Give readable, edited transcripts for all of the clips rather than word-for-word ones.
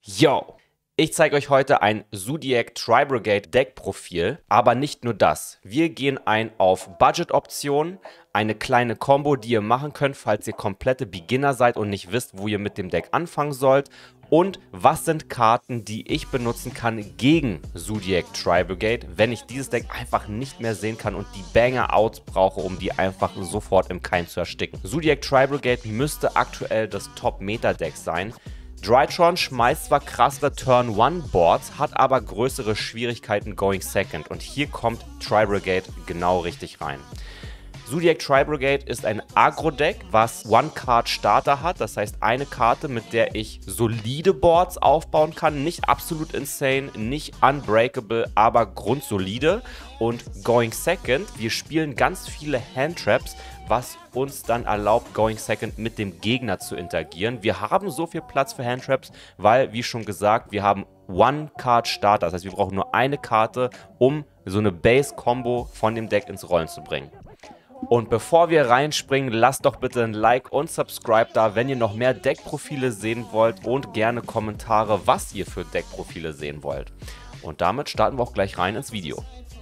Yo! Ich zeige euch heute ein Zoodiac Tri-Brigade Deckprofil, aber nicht nur das. Wir gehen ein auf Budget-Optionen, eine kleine Combo, die ihr machen könnt, falls ihr komplette Beginner seid und nicht wisst, wo ihr mit dem Deck anfangen sollt. Und was sind Karten, die ich benutzen kann gegen Zoodiac Tri-Brigade, wenn ich dieses Deck einfach nicht mehr sehen kann und die Banger-Outs brauche, um die einfach sofort im Keim zu ersticken. Zoodiac Tri-Brigade müsste aktuell das Top-Meta-Deck sein. Drytron schmeißt zwar krassere Turn-1-Boards, hat aber größere Schwierigkeiten going second und hier kommt Tri-Brigade genau richtig rein. Zoodiac Tri-Brigade ist ein Agro-Deck, was One-Card-Starter hat, das heißt eine Karte, mit der ich solide Boards aufbauen kann, nicht absolut insane, nicht unbreakable, aber grundsolide. Und going second, wir spielen ganz viele Handtraps, was uns dann erlaubt, going second mit dem Gegner zu interagieren. Wir haben so viel Platz für Handtraps, weil, wie schon gesagt, wir haben One-Card-Starter, das heißt, wir brauchen nur eine Karte, um so eine Base-Combo von dem Deck ins Rollen zu bringen. Und bevor wir reinspringen, lasst doch bitte ein Like und Subscribe da, wenn ihr noch mehr Deckprofile sehen wollt und gerne Kommentare, was ihr für Deckprofile sehen wollt. Und damit starten wir auch gleich rein ins Video.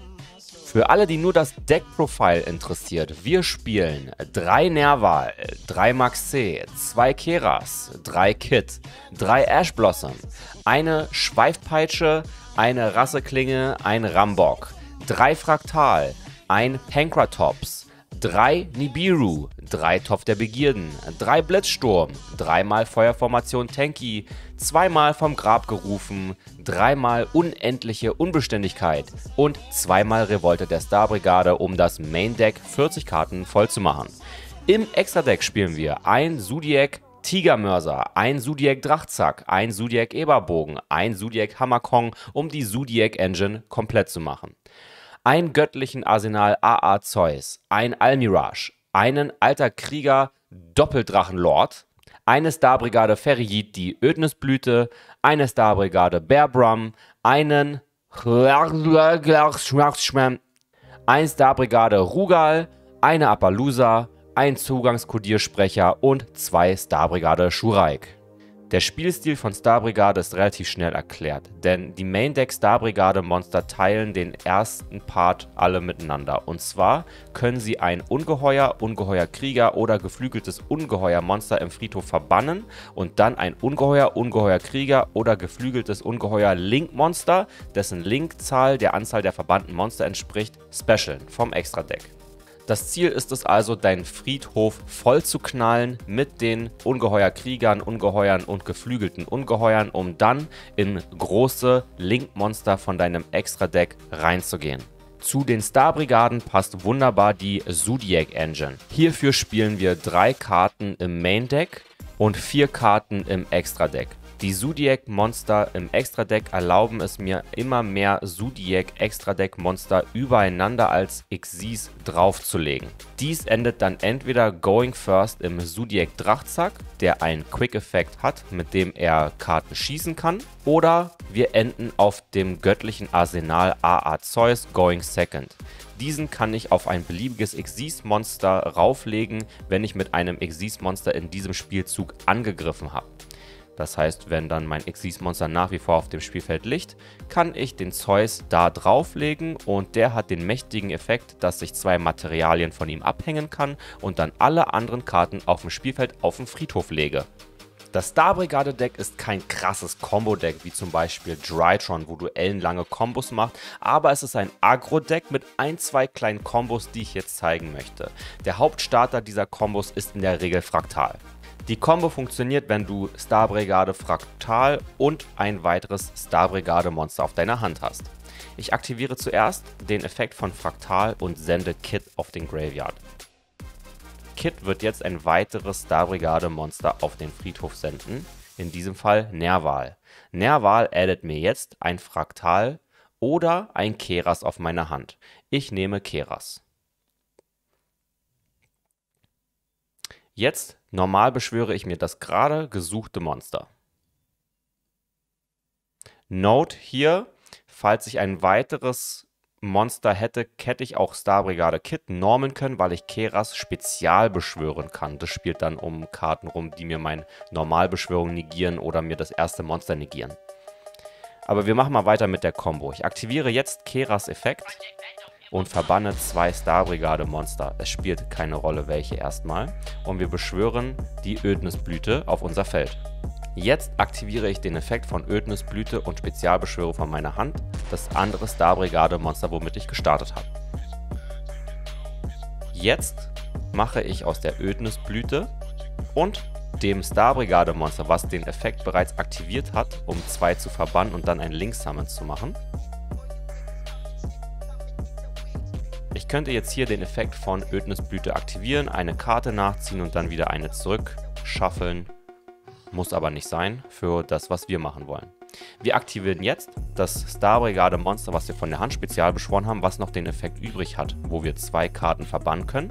Für alle, die nur das Deckprofil interessiert, wir spielen 3 Nerval, 3 Maxi, 2 Keras, 3 Kit, 3 Ash Blossom, eine Schweifpeitsche, eine Rasseklinge, ein Rambok, 3 Fraktal, ein Pankratops, 3 Nibiru, 3 Topf der Begierden, 3 Blitzsturm, 3-mal Feuerformation Tanky, 2-mal vom Grab gerufen, 3-mal Unendliche Unbeständigkeit und 2-mal Revolte der Starbrigade, um das Main Deck 40 Karten voll zu machen. Im Extra-Deck spielen wir ein Zoodiac Tigermörser, ein Zoodiac Drachzack, ein Zoodiac Eberbogen, ein Zoodiac Hammerkong, um die Zoodiac Engine komplett zu machen. Ein göttlichen Arsenal AA Zeus, ein Almirage, einen Alter Krieger Doppeldrachenlord, eine Starbrigade Feriid, die Ödnisblüte, eine Starbrigade Bearbrum, eine Starbrigade Rugal, eine Appaloosa, ein Zugangskodiersprecher und 2 Starbrigade Shuraik. Der Spielstil von Starbrigade ist relativ schnell erklärt, denn die Main-Deck Starbrigade-Monster teilen den ersten Part alle miteinander. Und zwar können sie ein Ungeheuer, Ungeheuer-Krieger oder geflügeltes Ungeheuer-Monster im Friedhof verbannen und dann ein Ungeheuer, Ungeheuer-Krieger oder geflügeltes Ungeheuer-Link-Monster, dessen Link-Zahl der Anzahl der verbannten Monster entspricht, specialen vom Extra-Deck. Das Ziel ist es also, deinen Friedhof voll zu knallen mit den Ungeheuer-Kriegern, Ungeheuern und geflügelten Ungeheuern, um dann in große Link-Monster von deinem Extra-Deck reinzugehen. Zu den Starbrigaden passt wunderbar die Zoodiac Engine. Hierfür spielen wir 3 Karten im Main-Deck und 4 Karten im Extra-Deck. Die Zoodiac-Monster im Extra-Deck erlauben es mir, immer mehr Zoodiac-Extra-Deck-Monster übereinander als Xyz draufzulegen. Dies endet dann entweder going first im Zoodiac Drachzack, der einen Quick-Effekt hat, mit dem er Karten schießen kann, oder wir enden auf dem göttlichen Arsenal AA Zeus going second. Diesen kann ich auf ein beliebiges Xyz-Monster rauflegen, wenn ich mit einem Xyz-Monster in diesem Spielzug angegriffen habe. Das heißt, wenn dann mein Xyz-Monster nach wie vor auf dem Spielfeld liegt, kann ich den Zeus da drauflegen und der hat den mächtigen Effekt, dass ich 2 Materialien von ihm abhängen kann und dann alle anderen Karten auf dem Spielfeld auf den Friedhof lege. Das Starbrigade-Deck ist kein krasses Combo-Deck wie zum Beispiel Drytron, wo du ellenlange Kombos machst, aber es ist ein Agro-Deck mit 1-2 kleinen Kombos, die ich jetzt zeigen möchte. Der Hauptstarter dieser Kombos ist in der Regel Fraktal. Die Combo funktioniert, wenn du Starbrigade Fraktal und ein weiteres Starbrigade-Monster auf deiner Hand hast. Ich aktiviere zuerst den Effekt von Fraktal und sende Kit auf den Graveyard. Kit wird jetzt ein weiteres Starbrigade-Monster auf den Friedhof senden, in diesem Fall Nerval. Nerval addet mir jetzt ein Fraktal oder ein Keras auf meine Hand. Ich nehme Keras. Jetzt normal beschwöre ich mir das gerade gesuchte Monster. Note hier, falls ich ein weiteres Monster hätte ich auch Star Brigade Kit normen können, weil ich Keras Spezial beschwören kann. Das spielt dann um Karten rum, die mir meine Normalbeschwörung negieren oder mir das erste Monster negieren. Aber wir machen mal weiter mit der Combo. Ich aktiviere jetzt Keras Effekt und verbanne 2 Star Brigade Monster. Es spielt keine Rolle, welche erstmal. Und wir beschwören die Ödnisblüte auf unser Feld. Jetzt aktiviere ich den Effekt von Ödnisblüte und Spezialbeschwöre von meiner Hand, das andere Star Brigade Monster, womit ich gestartet habe. Jetzt mache ich aus der Ödnisblüte und dem Star Brigade Monster, was den Effekt bereits aktiviert hat, um 2 zu verbannen und dann ein Link Summon zu machen. Ich könnte jetzt hier den Effekt von Ödnisblüte aktivieren, eine Karte nachziehen und dann wieder eine zurück schaffeln. Muss aber nicht sein für das, was wir machen wollen. Wir aktivieren jetzt das Star Brigade Monster, was wir von der Hand spezial beschworen haben, was noch den Effekt übrig hat, wo wir 2 Karten verbannen können.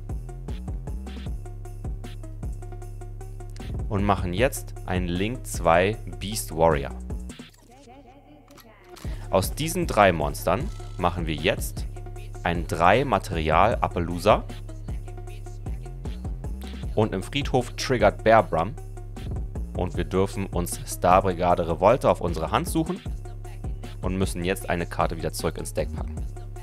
Und machen jetzt einen Link 2 Beast Warrior. Aus diesen 3 Monstern machen wir jetzt ein 3 Material Appaloosa. Und im Friedhof triggert Bearbrum. Und wir dürfen uns Star Brigade Revolte auf unsere Hand suchen und müssen jetzt eine Karte wieder zurück ins Deck packen.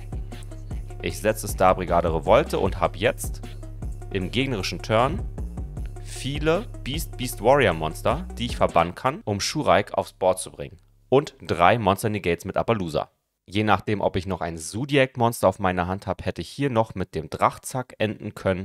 Ich setze Star Brigade Revolte und habe jetzt im gegnerischen Turn viele Beast Warrior Monster, die ich verbannen kann, um Shuraik aufs Board zu bringen. Und 3 Monster Negates mit Appaloosa. Je nachdem, ob ich noch ein Zodiac Monster auf meiner Hand habe, hätte ich hier noch mit dem Drachzack enden können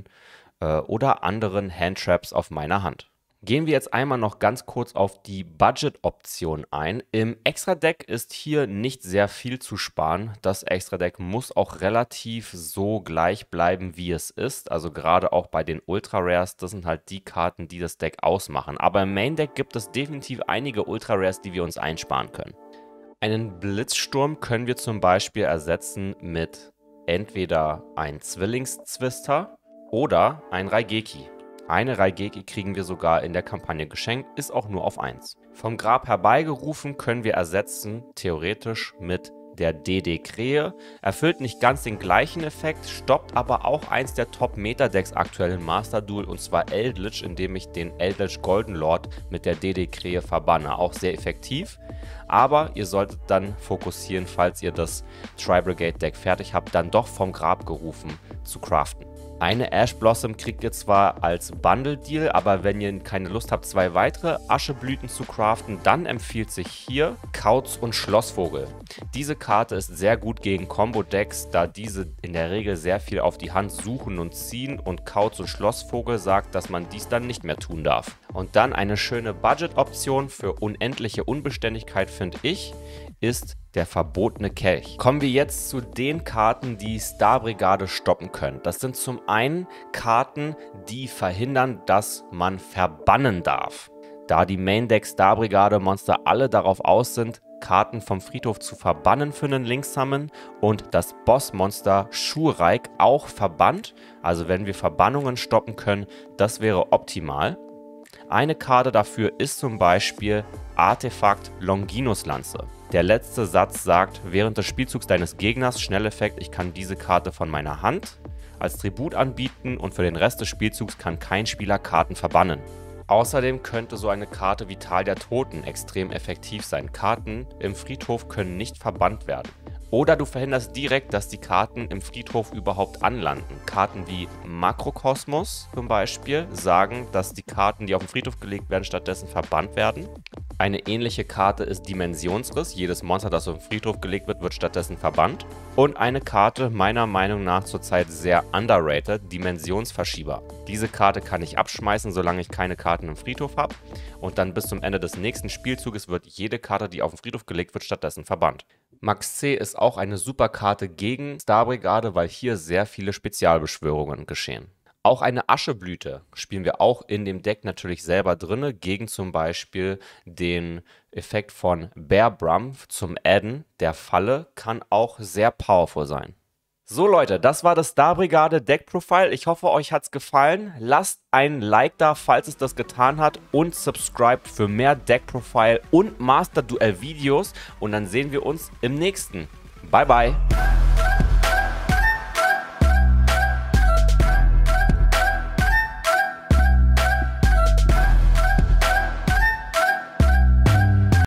oder anderen Handtraps auf meiner Hand. Gehen wir jetzt einmal noch ganz kurz auf die Budget-Option ein. Im Extra-Deck ist hier nicht sehr viel zu sparen. Das Extra-Deck muss auch relativ so gleich bleiben, wie es ist. Also gerade auch bei den Ultra-Rares, das sind halt die Karten, die das Deck ausmachen. Aber im Main-Deck gibt es definitiv einige Ultra-Rares, die wir uns einsparen können. Einen Blitzsturm können wir zum Beispiel ersetzen mit entweder ein Zwillingszwister oder ein Raigeki. Eine Raigeki kriegen wir sogar in der Kampagne geschenkt, ist auch nur auf 1. Vom Grab herbeigerufen können wir ersetzen, theoretisch mit der DD Krähe. Erfüllt nicht ganz den gleichen Effekt, stoppt aber auch eins der Top-Meta-Decks aktuell in Master Duel, und zwar Eldritch, indem ich den Eldritch Golden Lord mit der DD Krähe verbanne. Auch sehr effektiv, aber ihr solltet dann fokussieren, falls ihr das Tri-Brigade Deck fertig habt, dann doch vom Grab gerufen zu craften. Eine Ash Blossom kriegt ihr zwar als Bundle-Deal, aber wenn ihr keine Lust habt, 2 weitere Ascheblüten zu craften, dann empfiehlt sich hier Kauz und Schlossvogel. Diese Karte ist sehr gut gegen Combo-Decks, da diese in der Regel sehr viel auf die Hand suchen und ziehen, und Kauz und Schlossvogel sagt, dass man dies dann nicht mehr tun darf. Und dann eine schöne Budget-Option für unendliche Unbeständigkeit, finde ich, ist der verbotene Kelch. Kommen wir jetzt zu den Karten, die Star Brigade stoppen können. Das sind zum einen Karten, die verhindern, dass man verbannen darf. Da die Main Deck Star Brigade Monster alle darauf aus sind, Karten vom Friedhof zu verbannen für einen Link Summon und das Bossmonster Shuraik auch verbannt. Also wenn wir Verbannungen stoppen können, das wäre optimal. Eine Karte dafür ist zum Beispiel Artefakt Longinus-Lanze. Der letzte Satz sagt, während des Spielzugs deines Gegners, Schnelleffekt, ich kann diese Karte von meiner Hand als Tribut anbieten und für den Rest des Spielzugs kann kein Spieler Karten verbannen. Außerdem könnte so eine Karte wie Tal der Toten extrem effektiv sein. Karten im Friedhof können nicht verbannt werden. Oder du verhinderst direkt, dass die Karten im Friedhof überhaupt anlanden. Karten wie Makrokosmos zum Beispiel sagen, dass die Karten, die auf den Friedhof gelegt werden, stattdessen verbannt werden. Eine ähnliche Karte ist Dimensionsriss. Jedes Monster, das auf den Friedhof gelegt wird, wird stattdessen verbannt. Und eine Karte, meiner Meinung nach zurzeit sehr underrated, Dimensionsverschieber. Diese Karte kann ich abschmeißen, solange ich keine Karten im Friedhof habe. Und dann bis zum Ende des nächsten Spielzuges wird jede Karte, die auf den Friedhof gelegt wird, stattdessen verbannt. Max C ist auch eine super Karte gegen Star Brigade, weil hier sehr viele Spezialbeschwörungen geschehen. Auch eine Ascheblüte spielen wir auch in dem Deck natürlich selber drin, gegen zum Beispiel den Effekt von Bearbrum zum Adden der Falle, kann auch sehr powerful sein. So Leute, das war das Star Brigade Deck Profile. Ich hoffe, euch hat es gefallen. Lasst ein Like da, falls es das getan hat, und subscribe für mehr Deck Profile und Master Duel Videos, und dann sehen wir uns im nächsten. Bye bye.